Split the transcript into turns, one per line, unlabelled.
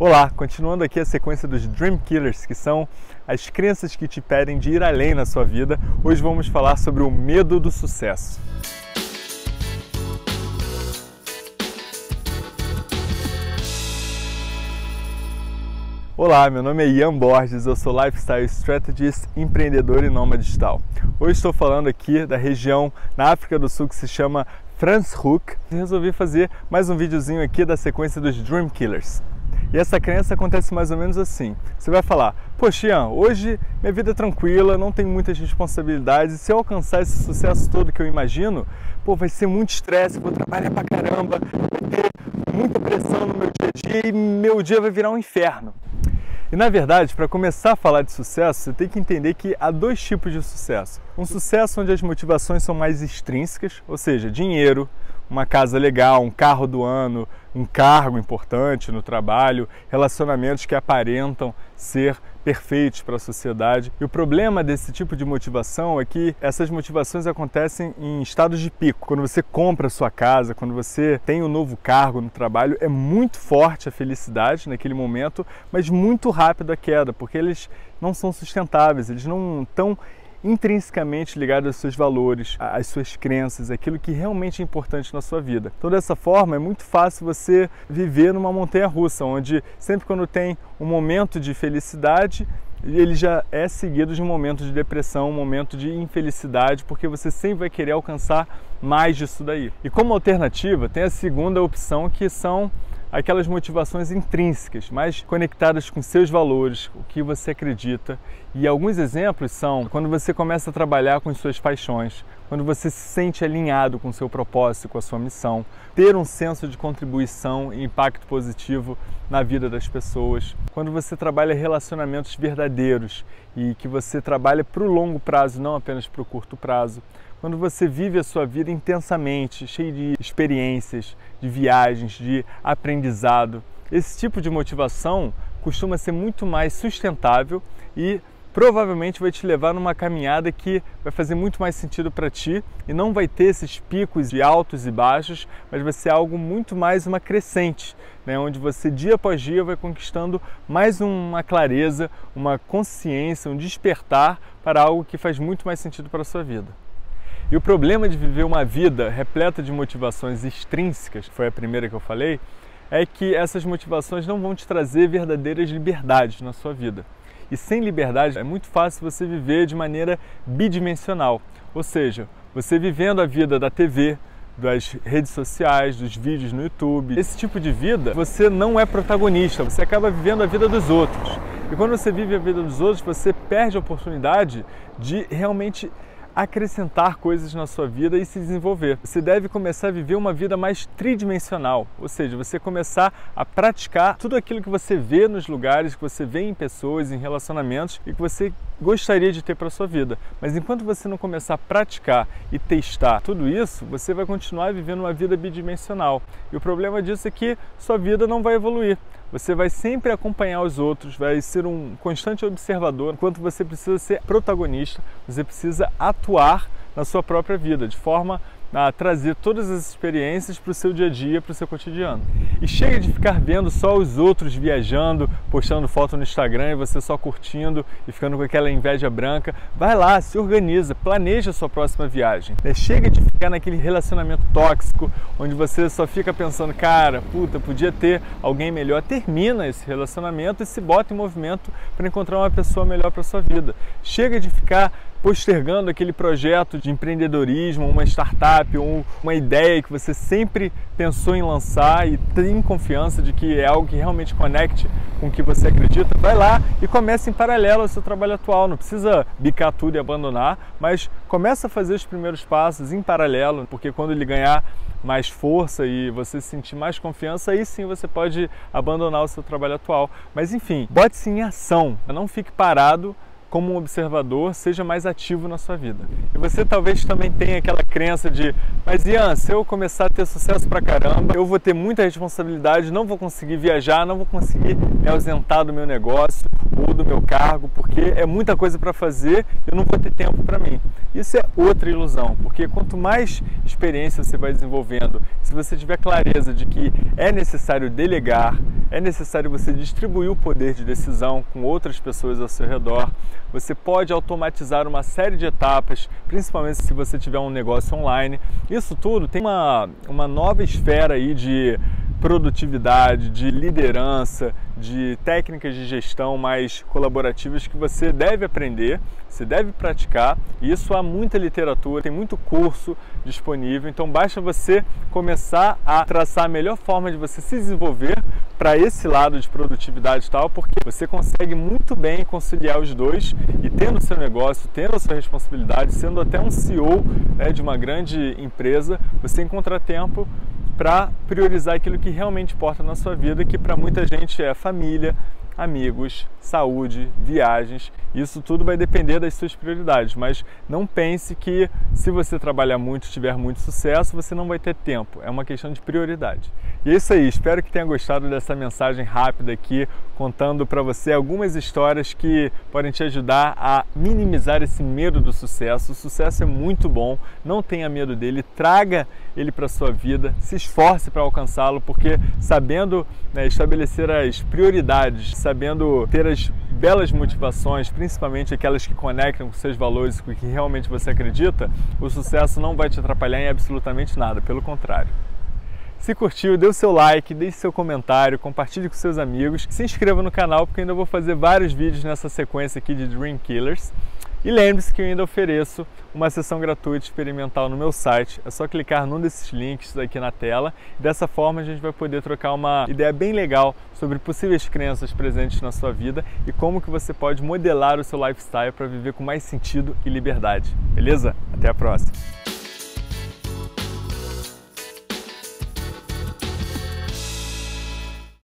Olá, continuando aqui a sequência dos Dream Killers, que são as crenças que te impedem de ir além na sua vida. Hoje vamos falar sobre o medo do sucesso. Olá, meu nome é Ian Borges, eu sou Lifestyle Strategist, empreendedor e nômade digital. Hoje estou falando aqui da região na África do Sul que se chama Franschhoek e resolvi fazer mais um videozinho aqui da sequência dos Dream Killers. E essa crença acontece mais ou menos assim. Você vai falar, poxa Ian, hoje minha vida é tranquila, não tenho muitas responsabilidades, e se eu alcançar esse sucesso todo que eu imagino, vai ser muito estresse, vou trabalhar pra caramba, vou ter muita pressão no meu dia a dia e meu dia vai virar um inferno. E na verdade, para começar a falar de sucesso, você tem que entender que há dois tipos de sucesso. Um sucesso onde as motivações são mais extrínsecas, ou seja, dinheiro, uma casa legal, um carro do ano, um cargo importante no trabalho, relacionamentos que aparentam ser perfeitos para a sociedade. E o problema desse tipo de motivação é que essas motivações acontecem em estados de pico. Quando você compra a sua casa, quando você tem um novo cargo no trabalho, é muito forte a felicidade naquele momento, mas muito rápido a queda, porque eles não são sustentáveis, eles não estão intrinsecamente ligado aos seus valores, às suas crenças, aquilo que realmente é importante na sua vida. Então, dessa forma, é muito fácil você viver numa montanha-russa, onde sempre quando tem um momento de felicidade, ele já é seguido de um momento de depressão, um momento de infelicidade, porque você sempre vai querer alcançar mais disso daí. E como alternativa, tem a segunda opção, que são aquelas motivações intrínsecas, mais conectadas com seus valores, o que você acredita. E alguns exemplos são quando você começa a trabalhar com suas paixões, quando você se sente alinhado com o seu propósito, com a sua missão, ter um senso de contribuição e impacto positivo na vida das pessoas, quando você trabalha relacionamentos verdadeiros e que você trabalha para o longo prazo, não apenas para o curto prazo, quando você vive a sua vida intensamente, cheio de experiências, de viagens, de aprendizado. Esse tipo de motivação costuma ser muito mais sustentável e provavelmente vai te levar numa caminhada que vai fazer muito mais sentido para ti e não vai ter esses picos de altos e baixos, mas vai ser algo muito mais uma crescente, onde você dia após dia vai conquistando mais uma clareza, uma consciência, um despertar para algo que faz muito mais sentido para a sua vida. E o problema de viver uma vida repleta de motivações extrínsecas, que foi a primeira que eu falei, é que essas motivações não vão te trazer verdadeiras liberdades na sua vida. E sem liberdade é muito fácil você viver de maneira bidimensional, ou seja, você vivendo a vida da TV, das redes sociais, dos vídeos no YouTube. Esse tipo de vida, você não é protagonista, você acaba vivendo a vida dos outros. E quando você vive a vida dos outros, você perde a oportunidade de realmente acrescentar coisas na sua vida e se desenvolver. Você deve começar a viver uma vida mais tridimensional, ou seja, você começar a praticar tudo aquilo que você vê nos lugares, que você vê em pessoas, em relacionamentos e que você gostaria de ter para a sua vida. Mas enquanto você não começar a praticar e testar tudo isso, você vai continuar vivendo uma vida bidimensional. E o problema disso é que sua vida não vai evoluir. Você vai sempre acompanhar os outros, vai ser um constante observador, enquanto você precisa ser protagonista, você precisa atuar na sua própria vida, de forma a trazer todas as experiências para o seu dia a dia, para o seu cotidiano. E chega de ficar vendo só os outros viajando, postando foto no Instagram e você só curtindo e ficando com aquela inveja branca. Vai lá, se organiza, planeja a sua próxima viagem. Chega de ficar naquele relacionamento tóxico, onde você só fica pensando, cara, podia ter alguém melhor. Termina esse relacionamento e se bota em movimento para encontrar uma pessoa melhor para a sua vida. Chega de ficar postergando aquele projeto de empreendedorismo, uma startup ou uma ideia que você sempre pensou em lançar e tem confiança de que é algo que realmente conecte com o que você acredita. Vai lá e comece em paralelo ao seu trabalho atual. Não precisa bicar tudo e abandonar, mas começa a fazer os primeiros passos em paralelo, porque quando ele ganhar mais força e você sentir mais confiança, aí sim você pode abandonar o seu trabalho atual. Mas enfim, bote-se em ação, não fique parado como um observador, seja mais ativo na sua vida. E você talvez também tenha aquela crença de, mas Ian, se eu começar a ter sucesso pra caramba, eu vou ter muita responsabilidade, não vou conseguir viajar, não vou conseguir me ausentar do meu negócio ou do meu cargo, porque é muita coisa para fazer e eu não vou ter tempo para mim. Isso é outra ilusão, porque quanto mais experiência você vai desenvolvendo, se você tiver clareza de que é necessário delegar, é necessário você distribuir o poder de decisão com outras pessoas ao seu redor, você pode automatizar uma série de etapas, principalmente se você tiver um negócio online. Isso tudo tem uma nova esfera aí de produtividade, de liderança, de técnicas de gestão mais colaborativas que você deve aprender, você deve praticar. E isso há muita literatura, tem muito curso disponível, então basta você começar a traçar a melhor forma de você se desenvolver para esse lado de produtividade e tal, porque você consegue muito bem conciliar os dois e tendo seu negócio, tendo a sua responsabilidade, sendo até um CEO, né, de uma grande empresa, você encontra tempo para priorizar aquilo que realmente importa na sua vida, que para muita gente é família, amigos, saúde, viagens. Isso tudo vai depender das suas prioridades, mas não pense que se você trabalhar muito e tiver muito sucesso, você não vai ter tempo. É uma questão de prioridade. E é isso aí, espero que tenha gostado dessa mensagem rápida aqui, contando para você algumas histórias que podem te ajudar a minimizar esse medo do sucesso. O sucesso é muito bom, não tenha medo dele, traga ele para a sua vida, se esforce para alcançá-lo, porque sabendo, né, estabelecer as prioridades, sabendo ter as belas motivações, principalmente aquelas que conectam com seus valores, com o que realmente você acredita, o sucesso não vai te atrapalhar em absolutamente nada, pelo contrário. Se curtiu, dê o seu like, deixe seu comentário, compartilhe com seus amigos, se inscreva no canal porque eu ainda vou fazer vários vídeos nessa sequência aqui de Dream Killers. E lembre-se que eu ainda ofereço uma sessão gratuita experimental no meu site. É só clicar num desses links aqui na tela. Dessa forma a gente vai poder trocar uma ideia bem legal sobre possíveis crenças presentes na sua vida e como que você pode modelar o seu lifestyle para viver com mais sentido e liberdade. Beleza? Até a próxima!